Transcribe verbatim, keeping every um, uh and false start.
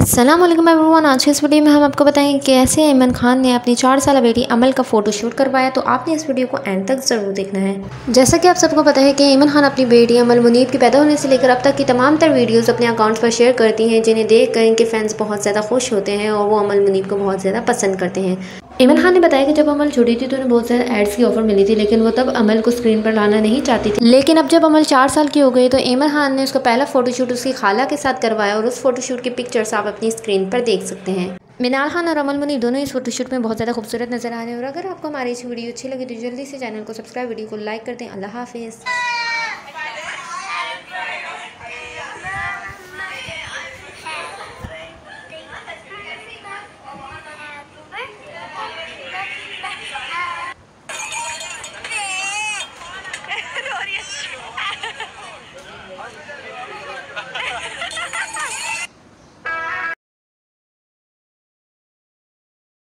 अस्सलाम वालेकुम एवरीवन। आज के इस वीडियो में हम आपको बताएंगे कि कैसे ऐमन खान ने अपनी चार साल बेटी अमल का फ़ोटोशूट करवाया। तो आपने इस वीडियो को एंड तक ज़रूर देखना है। जैसा कि आप सबको पता है कि ऐमन खान अपनी बेटी अमल मुनीब के पैदा होने से लेकर अब तक की तमाम तर वीडियोस अपने अकाउंट्स पर शेयर करती हैं, जिन्हें देख कर इनके फैंस बहुत ज़्यादा खुश होते हैं और वो अमल मुनीब को बहुत ज़्यादा पसंद करते हैं। ऐमन खान ने बताया कि जब अमल छोटी थी तो उन्हें बहुत सारे एड्स की ऑफर मिली थी, लेकिन वो तब अमल को स्क्रीन पर लाना नहीं चाहती थी। लेकिन अब जब अमल चार साल की हो गई तो ऐमन खान ने उसका पहला फोटोशूट उसकी खाला के साथ करवाया और उस फोटोशूट की पिक्चर्स आप अपनी स्क्रीन पर देख सकते हैं। मिनाल खान और अमल मुनीब दोनों इस फोटोशूट में बहुत ज़्यादा खूबसूरत नजर आ रहे हैं। और अगर आपको हमारी इस वीडियो अच्छी लगी तो जल्दी से चैनल को सब्सक्राइब, वीडियो को लाइक कर दें। अल्लाह हाफिज़।